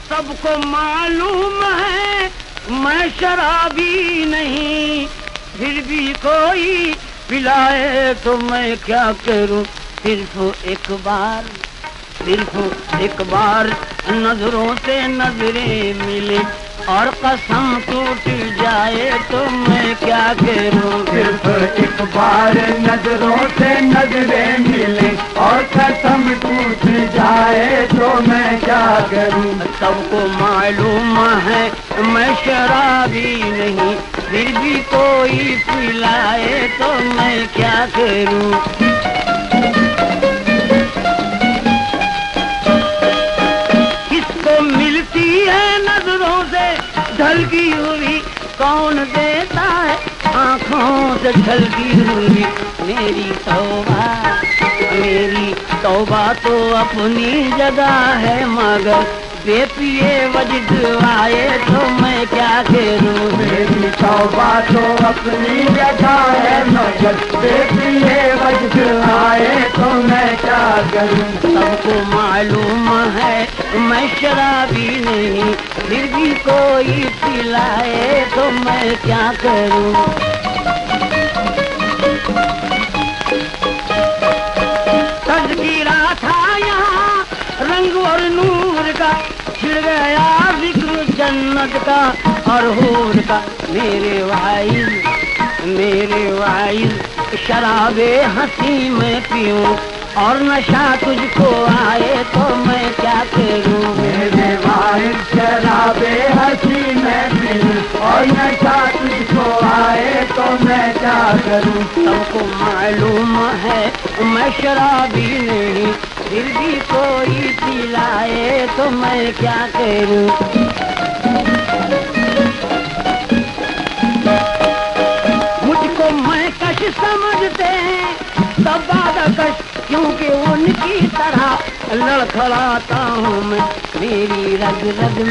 سب کو معلوم ہے میں شرابی نہیں، پھر بھی کوئی پلائے تو میں کیا کروں؟ صرف ایک بار نظروں سے نظریں ملے اور قسم ٹوٹ جائے تو میں کیا کروں؟ صرف ایک بار نظروں سے نظریں ملے اور قسم ٹوٹ جائے تو میں کیا کروں؟ سب کو معلوم ہے میں شرابی نہیں، پھر بھی کوئی پلائے تو میں کیا کروں؟ کس کو ملتی ہے نظروں سے ڈھلکی ہوئی، کون دیتا ہے آنکھوں سے ڈھلکی ہوئی؟ میری توبہ تو اپنی جگہ ہے، مگر بے پیے وجد آئے تو میں کیا کروں؟ میری توبہ تو اپنی جگہ ہے، مگر بے پیے وجد آئے تو میں کیا کروں؟ سب کو معلوم ہے میں شرابی نہیں، پھر بھی کوئی پلائے تو میں کیا کروں؟ تذکرہ تھا یہاں رنگ اور نور کا، چھڑ گیا ذکر جنت کا اور حور کا۔ میرے وائز شراب ہنسی میں پیوں اور نشہ تجھ کو آئے تو میں کیا کروں؟ میرے وائز شراب ہنسی میں پیوں اور نشہ تجھ کو آئے تو میں کیا کروں؟ سب کو معلوم ہے میں شرابی نہیں، پھر بھی کوئی پلائے تو میں کیا کروں؟ مجھ کو میں کش سمجھتے ہیں سب کش، کیونکہ ان کی طرح لڑکھڑاتا ہوں میں۔ میری رگ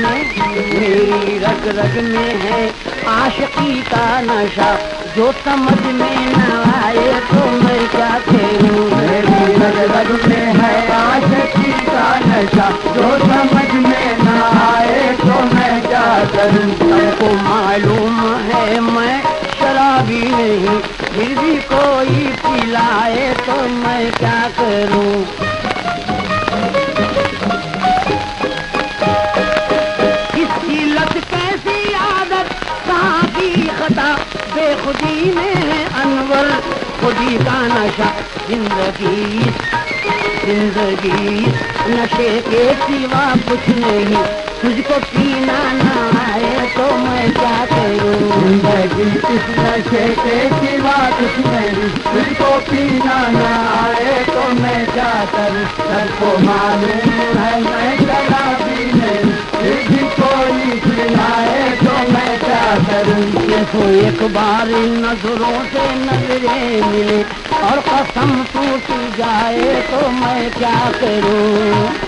رگ میں ہے عاشقی کا نشہ، جو سمجھ میں نہ آئے تو میں کیا کروں؟ میری رگ رگ میں ہے عاشقی کا نشہ، جو سمجھ میں نہ آئے تو میں کیا کروں؟ سب کو معلوم ہے میں شرابی نہیں، پھر بھی کوئی پلائے تو میں کیا کروں؟ کس کی لت کیسی عادت کہاں کی خطا، بے خودی میں ہے انور خودی کا نشہ۔ زندگی نشے کے سوا کچھ نہیں، تجھ کو پینا نہ آئے تو میں کیا کروں؟ زندگی اس نشے کے سوا کچھ نہیں، تجھ کو پینا نہ آئے تو میں کیا کروں؟ سب کو معلوم ہے میں شرابی نہیں، پھر بھی کوئی پلائے تو میں کیا کروں؟ دیکھو ایک بار نظروں سے نظریں ملے اور قسم ٹوٹ جائے تو میں کیا کروں؟